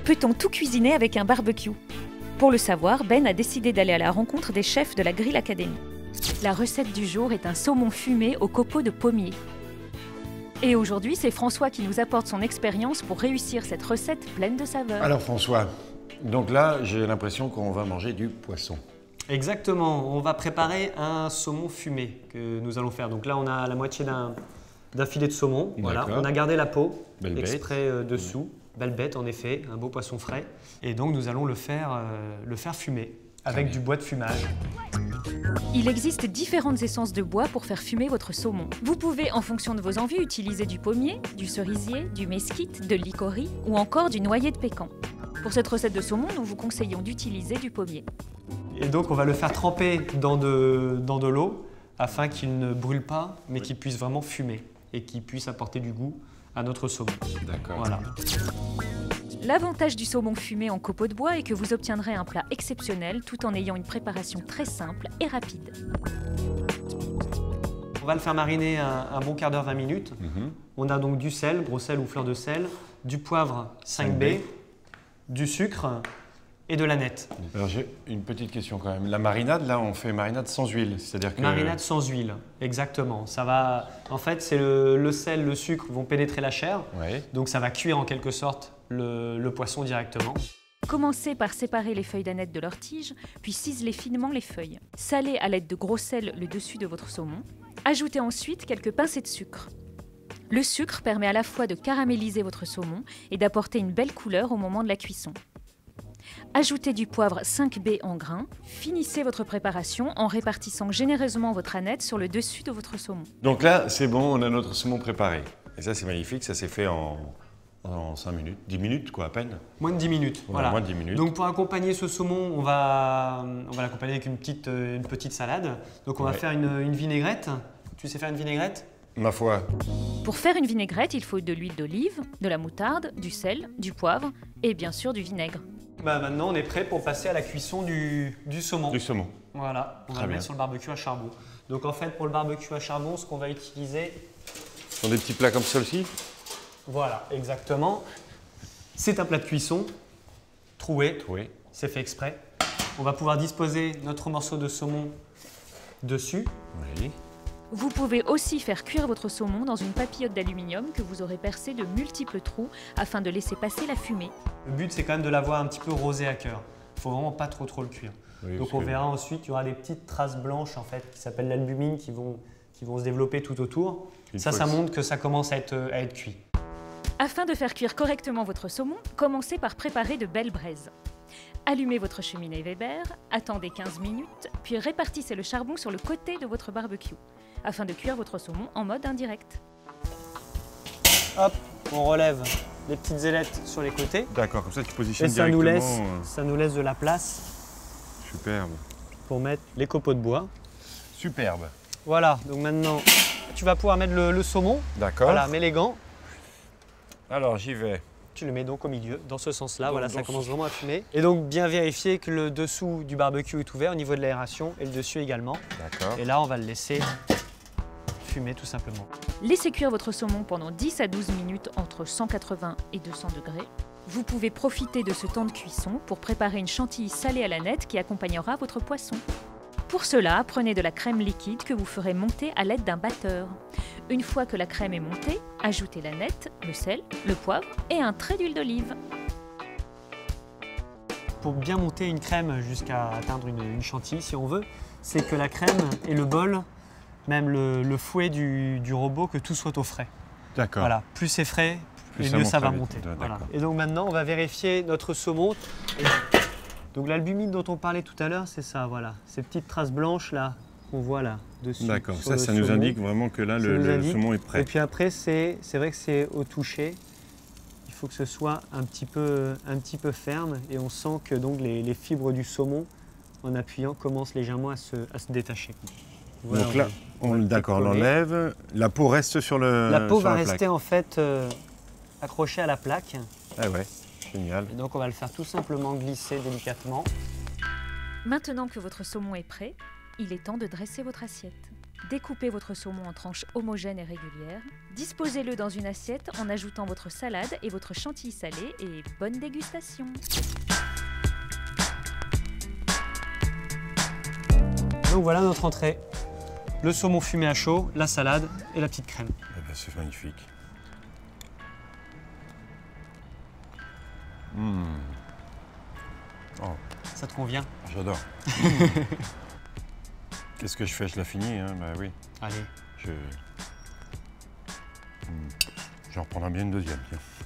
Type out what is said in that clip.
Peut-on tout cuisiner avec un barbecue? Pour le savoir, Ben a décidé d'aller à la rencontre des chefs de la Grill Academy. La recette du jour est un saumon fumé au copeaux de pommier. Et aujourd'hui, c'est François qui nous apporte son expérience pour réussir cette recette pleine de saveurs. Alors François, donc là, j'ai l'impression qu'on va manger du poisson. Exactement, on va préparer un saumon fumé que nous allons faire. Donc là, on a la moitié d'un filet de saumon. Voilà. On a gardé la peau exprès dessous. Belle bête, en effet, un beau poisson frais. Et donc, nous allons le faire fumer avec du bois de fumage. Il existe différentes essences de bois pour faire fumer votre saumon. Vous pouvez, en fonction de vos envies, utiliser du pommier, du cerisier, du mesquite, de l'icorie ou encore du noyer de pécan. Pour cette recette de saumon, nous vous conseillons d'utiliser du pommier. Et donc, on va le faire tremper dans de l'eau afin qu'il ne brûle pas, mais qu'il puisse vraiment fumer et qu'il puisse apporter du goût à notre saumon. D'accord. Voilà. L'avantage du saumon fumé en copeaux de bois est que vous obtiendrez un plat exceptionnel tout en ayant une préparation très simple et rapide. On va le faire mariner un bon quart d'heure, 20 minutes. On a donc du sel, gros sel ou fleur de sel, du poivre 5B, du sucre et de l'aneth. Alors j'ai une petite question quand même. La marinade, là, on fait marinade sans huile, c'est-à-dire que… Marinade sans huile, exactement. Ça va… En fait, c'est le sel, le sucre vont pénétrer la chair, donc ça va cuire en quelque sorte le poisson directement. Commencez par séparer les feuilles d'aneth de leurs tiges, puis ciselez finement les feuilles. Salez à l'aide de gros sel le dessus de votre saumon. Ajoutez ensuite quelques pincées de sucre. Le sucre permet à la fois de caraméliser votre saumon et d'apporter une belle couleur au moment de la cuisson. Ajoutez du poivre 5B en grains. Finissez votre préparation en répartissant généreusement votre aneth sur le dessus de votre saumon. Donc là, c'est bon, on a notre saumon préparé. Et ça, c'est magnifique, ça s'est fait en 5 minutes, 10 minutes quoi, à peine. Moins de 10 minutes, voilà. Moins de 10 minutes. Donc pour accompagner ce saumon, on va l'accompagner avec une petite salade. Donc on va faire une vinaigrette. Tu sais faire une vinaigrette ? Ma foi. Pour faire une vinaigrette, il faut de l'huile d'olive, de la moutarde, du sel, du poivre et bien sûr du vinaigre. Maintenant, on est prêt pour passer à la cuisson du saumon. Du saumon. Voilà, on va le mettre sur le barbecue à charbon. Donc en fait, pour le barbecue à charbon, ce qu'on va utiliser… Ce sont des petits plats comme ceux-ci ? Voilà, exactement. C'est un plat de cuisson, troué, c'est fait exprès. On va pouvoir disposer notre morceau de saumon dessus. Oui. Vous pouvez aussi faire cuire votre saumon dans une papillote d'aluminium que vous aurez percée de multiples trous afin de laisser passer la fumée. Le but, c'est quand même de l'avoir un petit peu rosé à cœur. Il ne faut vraiment pas trop le cuire. Oui, donc on verra ensuite, il y aura des petites traces blanches en fait, qui s'appellent l'albumine qui vont se développer tout autour. Ça montre que ça commence à être cuit. Afin de faire cuire correctement votre saumon, commencez par préparer de belles braises. Allumez votre cheminée Weber, attendez 15 minutes, puis répartissez le charbon sur le côté de votre barbecue, afin de cuire votre saumon en mode indirect. Hop, on relève les petites ailettes sur les côtés. D'accord, comme ça tu positionnes directement. Et ça nous laisse de la place. Superbe. Pour mettre les copeaux de bois. Superbe. Voilà, donc maintenant, tu vas pouvoir mettre le saumon. D'accord. Voilà, mets les gants. Alors j'y vais. Tu le mets donc au milieu, dans ce sens-là, voilà, ça commence vraiment à fumer. Et donc bien vérifier que le dessous du barbecue est ouvert au niveau de l'aération et le dessus également. D'accord. Et là, on va le laisser fumer tout simplement. Laissez cuire votre saumon pendant 10 à 12 minutes entre 180 et 200 degrés. Vous pouvez profiter de ce temps de cuisson pour préparer une chantilly salée à l'aneth qui accompagnera votre poisson. Pour cela, prenez de la crème liquide que vous ferez monter à l'aide d'un batteur. Une fois que la crème est montée, ajoutez l'aneth, le sel, le poivre et un trait d'huile d'olive. Pour bien monter une crème jusqu'à atteindre une chantilly, si on veut, c'est que la crème et le bol, même le fouet du robot, que tout soit au frais. D'accord. Voilà, plus c'est frais, et mieux ça va monter. Voilà. Et donc maintenant, on va vérifier notre saumon. Donc l'albumine dont on parlait tout à l'heure, c'est ça, voilà. Ces petites traces blanches là, qu'on voit là, dessus. D'accord, ça nous indique vraiment que là, le saumon est prêt. Et puis après, c'est vrai que c'est au toucher. Il faut que ce soit un petit peu ferme et on sent que donc les fibres du saumon, en appuyant, commencent légèrement à se détacher. Voilà, donc là, on l'enlève. La peau reste sur le La peau va rester en fait accrochée à la plaque. Ah ouais. Génial. Et donc on va le faire tout simplement glisser délicatement. Maintenant que votre saumon est prêt, il est temps de dresser votre assiette. Découpez votre saumon en tranches homogènes et régulières. Disposez-le dans une assiette en ajoutant votre salade et votre chantilly salé et bonne dégustation. Donc voilà notre entrée. Le saumon fumé à chaud, la salade et la petite crème. Eh ben, c'est magnifique. Oh, Ça te convient? j'adore. Qu'est-ce que je fais? Je la finis, hein? Bah oui. Allez. J'en reprendrai bien une deuxième, tiens.